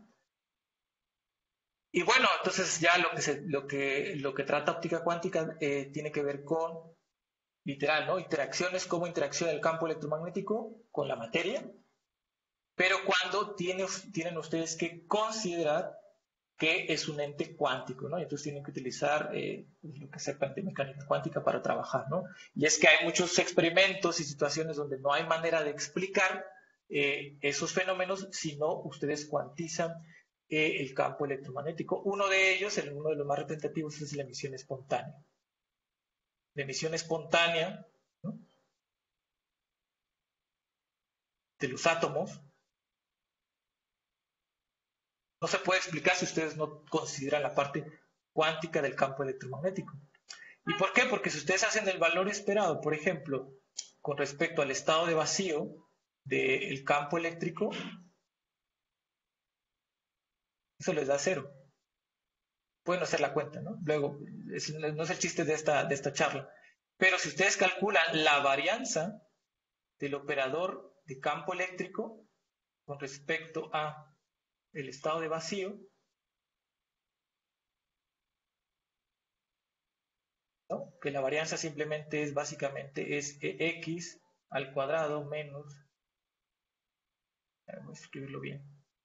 Y bueno, entonces ya lo que, se, lo que, lo que trata óptica cuántica eh, tiene que ver con, literal, ¿no?, interacciones, cómo interacciona el campo electromagnético con la materia, pero cuando tiene, tienen ustedes que considerar que es un ente cuántico, ¿no? Y entonces tienen que utilizar eh, lo que sepan de mecánica cuántica para trabajar, ¿no? Y es que hay muchos experimentos y situaciones donde no hay manera de explicar Eh, esos fenómenos si no ustedes cuantizan eh, el campo electromagnético. Uno de ellos, el, uno de los más representativos, es la emisión espontánea. La emisión espontánea, ¿no?, de los átomos no se puede explicar si ustedes no consideran la parte cuántica del campo electromagnético. ¿Y por qué? Porque si ustedes hacen el valor esperado, por ejemplo, con respecto al estado de vacío del campo eléctrico, eso les da cero. Pueden hacer la cuenta, ¿no? Luego, es, no es el chiste de esta, de esta charla. Pero si ustedes calculan la varianza del operador de campo eléctrico con respecto a el estado de vacío, ¿no?, que la varianza simplemente es, básicamente, es X al cuadrado menos, voy a escribirlo bien,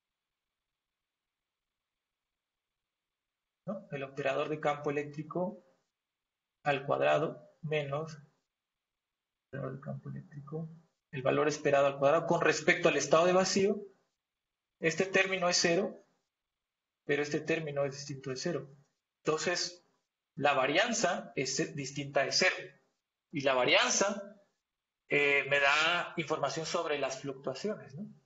¿no?, el operador de campo eléctrico al cuadrado menos el operador de campo eléctrico, el valor esperado al cuadrado con respecto al estado de vacío. Este término es cero, pero este término es distinto de cero. Entonces, la varianza es distinta de cero. Y la varianza eh, me da información sobre las fluctuaciones, ¿no?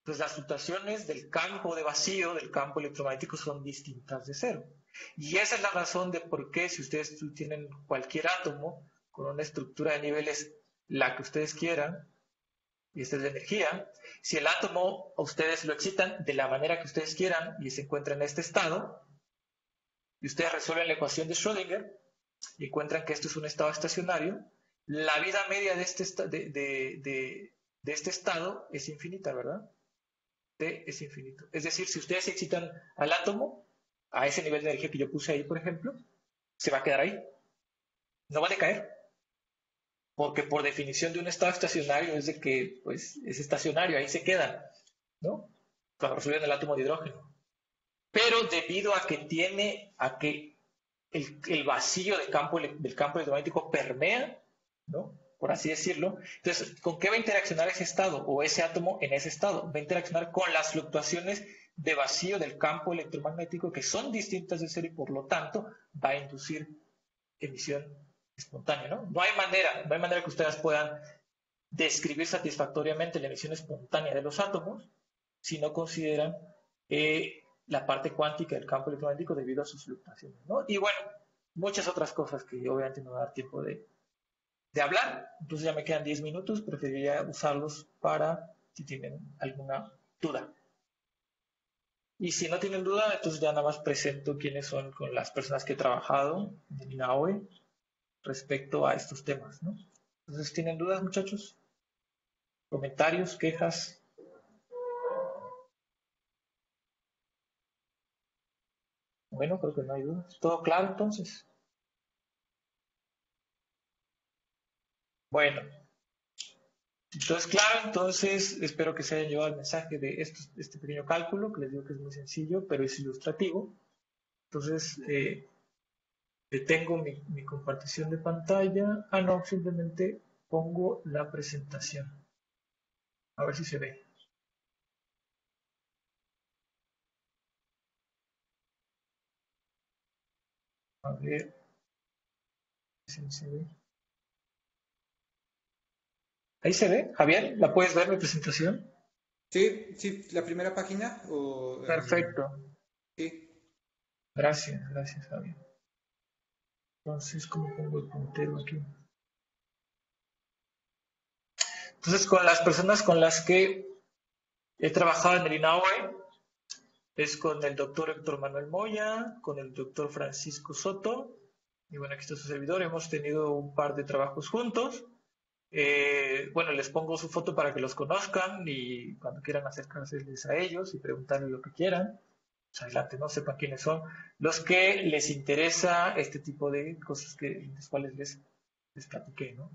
Entonces las fluctuaciones del campo de vacío, del campo electromagnético, son distintas de cero. Y esa es la razón de por qué, si ustedes tienen cualquier átomo con una estructura de niveles, la que ustedes quieran, y esta es la energía, si el átomo ustedes lo excitan de la manera que ustedes quieran y se encuentra en este estado, y ustedes resuelven la ecuación de Schrödinger y encuentran que esto es un estado estacionario, la vida media de este, de, de, de, de este estado es infinita, ¿verdad? T es infinito. Es decir, si ustedes excitan al átomo a ese nivel de energía que yo puse ahí, por ejemplo, se va a quedar ahí. No va a decaer. Porque por definición de un estado estacionario es de que pues, es estacionario, ahí se queda, ¿no? Cuando resuelven el átomo de hidrógeno. Pero debido a que tiene, a que el, el vacío del campo, del campo electromagnético permea, ¿no? Por así decirlo. Entonces, ¿con qué va a interaccionar ese estado o ese átomo en ese estado? Va a interaccionar con las fluctuaciones de vacío del campo electromagnético que son distintas de cero y por lo tanto va a inducir emisión espontánea, ¿no? No hay manera, no hay manera que ustedes puedan describir satisfactoriamente la emisión espontánea de los átomos si no consideran eh, la parte cuántica del campo electromagnético debido a sus fluctuaciones, ¿no? Y bueno, muchas otras cosas que obviamente no va a dar tiempo de de hablar. Entonces ya me quedan diez minutos, preferiría usarlos para si tienen alguna duda. Y si no tienen duda, entonces ya nada más presento quiénes son con las personas que he trabajado en INAOE respecto a estos temas, ¿no? Entonces, ¿tienen dudas, muchachos? ¿Comentarios, quejas? Bueno, creo que no hay dudas. ¿Todo claro entonces? Bueno, entonces, claro, entonces espero que se hayan llevado el mensaje de esto, este pequeño cálculo, que les digo que es muy sencillo, pero es ilustrativo. Entonces, eh, detengo mi, mi compartición de pantalla. Ah, no, simplemente pongo la presentación. A ver si se ve. A ver si se ve. ¿Ahí se ve? Javier, ¿la puedes ver mi presentación? Sí, sí, la primera página. O, Perfecto. Eh, sí. Gracias, gracias, Javier. Entonces, ¿cómo pongo el puntero aquí? Entonces, con las personas con las que he trabajado en el INAOE, es con el doctor Héctor Manuel Moya, con el doctor Francisco Soto, y bueno, aquí está su servidor. Hemos tenido un par de trabajos juntos. Eh, bueno, les pongo su foto para que los conozcan y cuando quieran acercárseles a ellos y preguntarles lo que quieran, pues adelante, no sepan quiénes son. Los que les interesa este tipo de cosas que las cuales les, les platiqué, ¿no?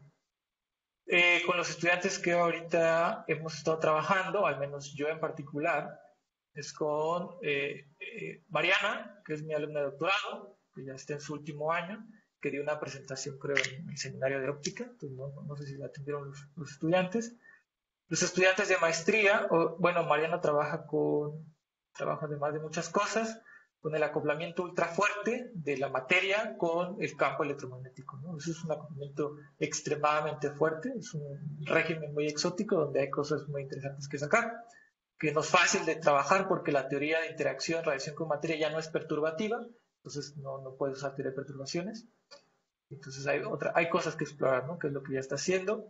Eh, con los estudiantes que ahorita hemos estado trabajando, al menos yo en particular, es con eh, eh, Mariana, que es mi alumna de doctorado, que ya está en su último año, que dio una presentación, creo, en el seminario de óptica. Entonces, no, no sé si la atendieron los, los estudiantes. Los estudiantes de maestría, o, bueno, Mariana trabaja con, trabaja además de muchas cosas, con el acoplamiento ultrafuerte de la materia con el campo electromagnético, ¿no? Eso es un acoplamiento extremadamente fuerte, es un régimen muy exótico donde hay cosas muy interesantes que sacar, que no es fácil de trabajar porque la teoría de interacción, radiación con materia ya no es perturbativa, entonces no, no puedes usar teoría de perturbaciones. Entonces hay, otra, hay cosas que explorar, ¿no? Que es lo que ya está haciendo.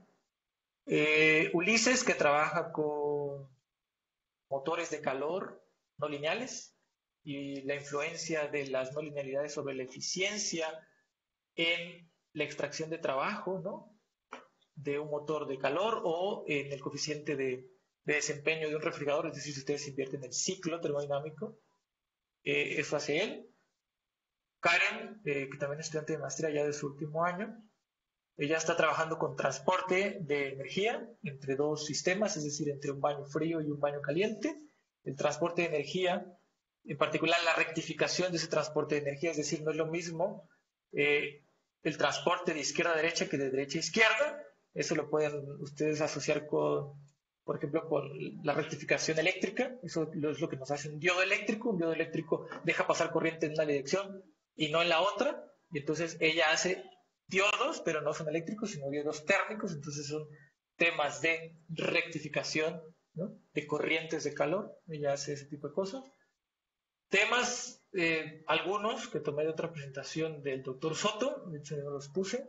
Eh, Ulises, que trabaja con motores de calor no lineales y la influencia de las no linealidades sobre la eficiencia en la extracción de trabajo, ¿no? De un motor de calor o en el coeficiente de, de desempeño de un refrigerador, es decir, si ustedes invierten el ciclo termodinámico, eh, eso hace él. Karen, eh, que también es estudiante de maestría ya de su último año, ella está trabajando con transporte de energía entre dos sistemas, es decir, entre un baño frío y un baño caliente. El transporte de energía, en particular la rectificación de ese transporte de energía, es decir, no es lo mismo eh, el transporte de izquierda a derecha que de derecha a izquierda. Eso lo pueden ustedes asociar con, por ejemplo, con la rectificación eléctrica. Eso es lo que nos hace un diodo eléctrico. Un diodo eléctrico deja pasar corriente en una dirección y no en la otra, y entonces ella hace diodos, pero no son eléctricos, sino diodos térmicos, entonces son temas de rectificación ¿no? De corrientes de calor, ella hace ese tipo de cosas. Temas, eh, algunos que tomé de otra presentación del doctor Soto, de hecho yo los puse.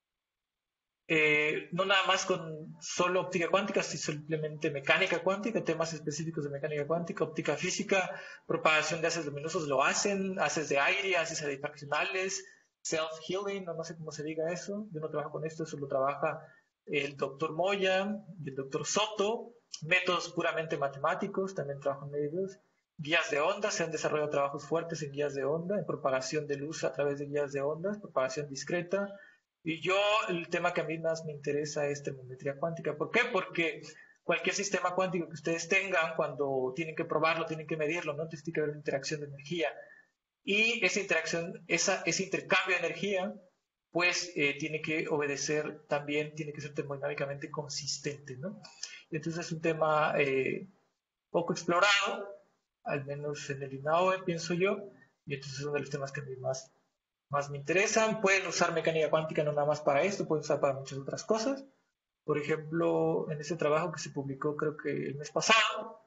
Eh, no nada más con solo óptica cuántica, sino simplemente mecánica cuántica, temas específicos de mecánica cuántica, óptica física, propagación de haces luminosos lo hacen, haces de aire, haces adifraccionales, self-healing, no, no sé cómo se diga eso, yo no trabajo con esto, eso lo trabaja el doctor Moya y el doctor Soto, métodos puramente matemáticos, también trabajo en ellos, guías de ondas, se han desarrollado trabajos fuertes en guías de onda, en propagación de luz a través de guías de ondas, propagación discreta. Y yo, el tema que a mí más me interesa es termometría cuántica. ¿Por qué? Porque cualquier sistema cuántico que ustedes tengan, cuando tienen que probarlo, tienen que medirlo, ¿no? Entonces tiene que haber una interacción de energía. Y esa interacción, esa, ese intercambio de energía, pues eh, tiene que obedecer también, tiene que ser termodinámicamente consistente, ¿no? Y entonces es un tema eh, poco explorado, al menos en el I N A O E, pienso yo, y entonces es uno de los temas que a mí más más me interesan. Pueden usar mecánica cuántica no nada más para esto, pueden usar para muchas otras cosas. Por ejemplo, en ese trabajo que se publicó creo que el mes pasado,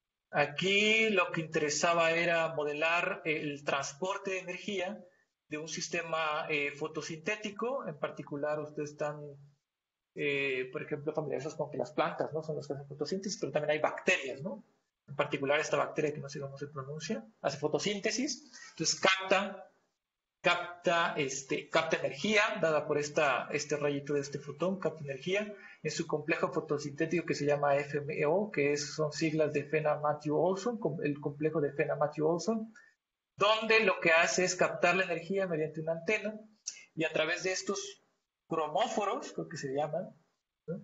aquí lo que interesaba era modelar el transporte de energía de un sistema eh, fotosintético. En particular, ustedes están, eh, por ejemplo, familiarizados con que las plantas, ¿no?, son las que hacen fotosíntesis, pero también hay bacterias, ¿no? En particular, esta bacteria que no sé cómo se pronuncia, hace fotosíntesis, entonces capta capta, este, capta energía dada por esta, este rayito de este fotón, capta energía en su complejo fotosintético que se llama F M O, que es, son siglas de Fehn-Matthew-Olson, el complejo de Fehn-Matthew-Olson, donde lo que hace es captar la energía mediante una antena y a través de estos cromóforos, creo que se llaman, ¿no?,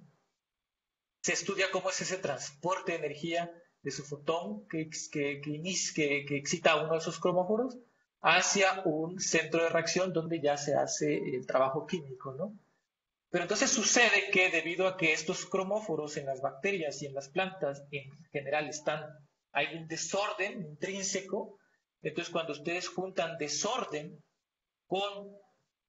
se estudia cómo es ese transporte de energía de su fotón que, que, que, que, que excita a uno de esos cromóforos hacia un centro de reacción donde ya se hace el trabajo químico, ¿no? Pero entonces sucede que debido a que estos cromóforos en las bacterias y en las plantas en general están, hay un desorden intrínseco, entonces cuando ustedes juntan desorden con,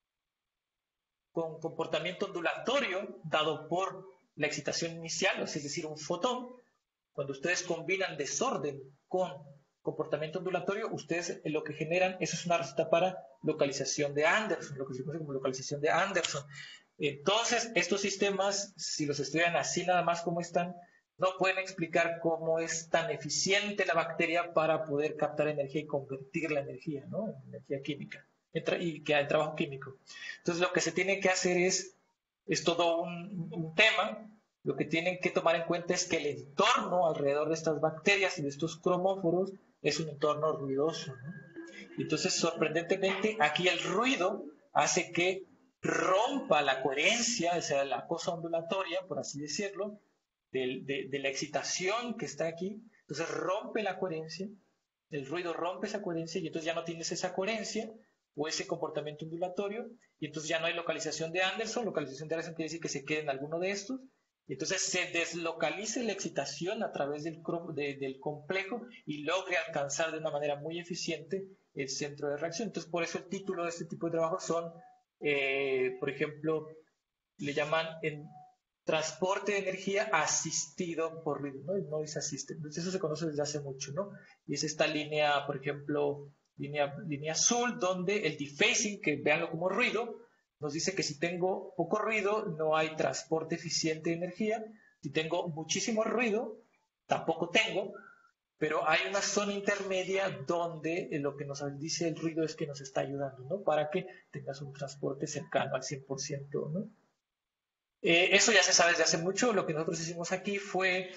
con comportamiento ondulatorio dado por la excitación inicial, es decir, un fotón, cuando ustedes combinan desorden con comportamiento ondulatorio, ustedes lo que generan, eso es una receta para localización de Anderson, lo que se conoce como localización de Anderson. Entonces, estos sistemas, si los estudian así nada más como están, no pueden explicar cómo es tan eficiente la bacteria para poder captar energía y convertir la energía, ¿no?, en energía química, y que hay trabajo químico. Entonces, lo que se tiene que hacer es, es todo un, un tema. Lo que tienen que tomar en cuenta es que el entorno alrededor de estas bacterias y de estos cromóforos es un entorno ruidoso, ¿no? Entonces, sorprendentemente, aquí el ruido hace que rompa la coherencia, o sea, la cosa ondulatoria, por así decirlo, de, de, de la excitación que está aquí. Entonces, rompe la coherencia, el ruido rompe esa coherencia y entonces ya no tienes esa coherencia o ese comportamiento ondulatorio y entonces ya no hay localización de Anderson. Localización de Anderson quiere decir que se quede en alguno de estos. Y entonces se deslocaliza la excitación a través del, de, del complejo y logre alcanzar de una manera muy eficiente el centro de reacción. Entonces, por eso el título de este tipo de trabajo son, eh, por ejemplo, le llaman en transporte de energía asistido por ruido, ¿no? No es asiste. Entonces, eso se conoce desde hace mucho, ¿no? Y es esta línea, por ejemplo, línea, línea azul, donde el defacing, que véanlo como ruido, nos dice que si tengo poco ruido, no hay transporte eficiente de energía. Si tengo muchísimo ruido, tampoco tengo, pero hay una zona intermedia donde lo que nos dice el ruido es que nos está ayudando, ¿no?, para que tengas un transporte cercano al cien por ciento, ¿no? Eh, eso ya se sabe desde hace mucho. Lo que nosotros hicimos aquí fue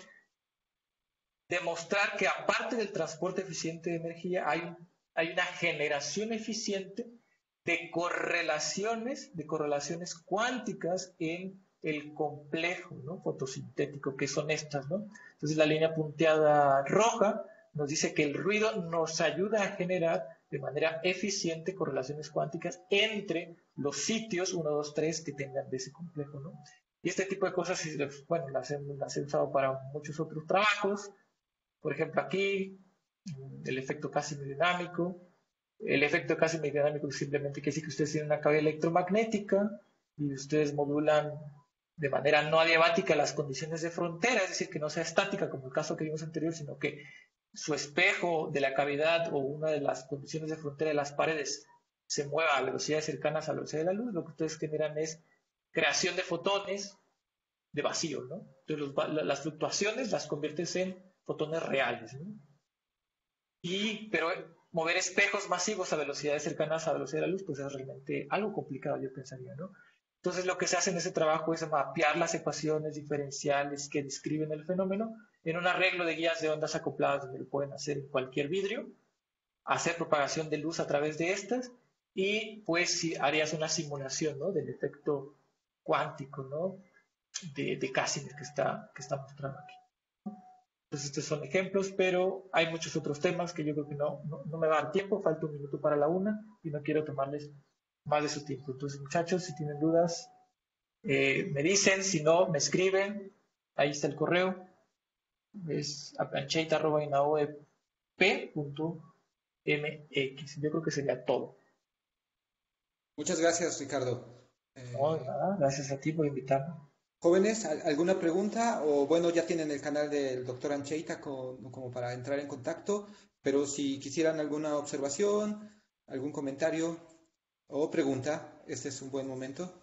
demostrar que aparte del transporte eficiente de energía, hay, hay una generación eficiente de correlaciones, de correlaciones cuánticas en el complejo, ¿no?, fotosintético, que son estas, ¿no? Entonces la línea punteada roja nos dice que el ruido nos ayuda a generar de manera eficiente correlaciones cuánticas entre los sitios uno, dos, tres que tengan de ese complejo, ¿no? Y este tipo de cosas, bueno, las he, las he usado para muchos otros trabajos. Por ejemplo, aquí, el efecto casimiro-dinámico. El efecto casimiro-dinámico simplemente quiere decir que ustedes tienen una cavidad electromagnética y ustedes modulan de manera no adiabática las condiciones de frontera, es decir, que no sea estática como el caso que vimos anterior, sino que su espejo de la cavidad o una de las condiciones de frontera de las paredes se mueva a velocidades cercanas a la velocidad de la luz, lo que ustedes generan es creación de fotones de vacío, ¿no? Entonces los, las fluctuaciones las conviertes en fotones reales, ¿no? Y, pero mover espejos masivos a velocidades cercanas a la velocidad de la luz, pues es realmente algo complicado, yo pensaría, ¿no? Entonces lo que se hace en ese trabajo es mapear las ecuaciones diferenciales que describen el fenómeno en un arreglo de guías de ondas acopladas donde lo pueden hacer en cualquier vidrio, hacer propagación de luz a través de estas y pues si harías una simulación, ¿no?, del efecto cuántico, ¿no?, de, de Casimir que está, que está mostrando aquí. Entonces estos son ejemplos, pero hay muchos otros temas que yo creo que no, no, no me va a dar tiempo, falta un minuto para la una y no quiero tomarles más de su tiempo. Entonces, muchachos, si tienen dudas, eh, me dicen, si no, me escriben, ahí está el correo, es ancheita arroba inaoep punto m x. Yo creo que sería todo. Muchas gracias, Ricardo. Eh, No, nada, gracias a ti por invitarme. Jóvenes, ¿alguna pregunta? O bueno, ya tienen el canal del doctor Ancheita con, como para entrar en contacto, pero si quisieran alguna observación, algún comentario o pregunta, este es un buen momento.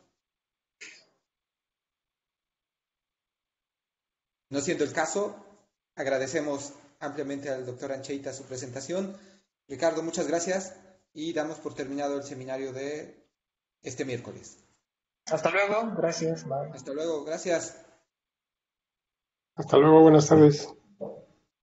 No siendo el caso, agradecemos ampliamente al doctor Ancheita su presentación. Ricardo, muchas gracias y damos por terminado el seminario de este miércoles. Hasta luego, gracias, bye. Hasta luego, gracias. Hasta luego, buenas tardes.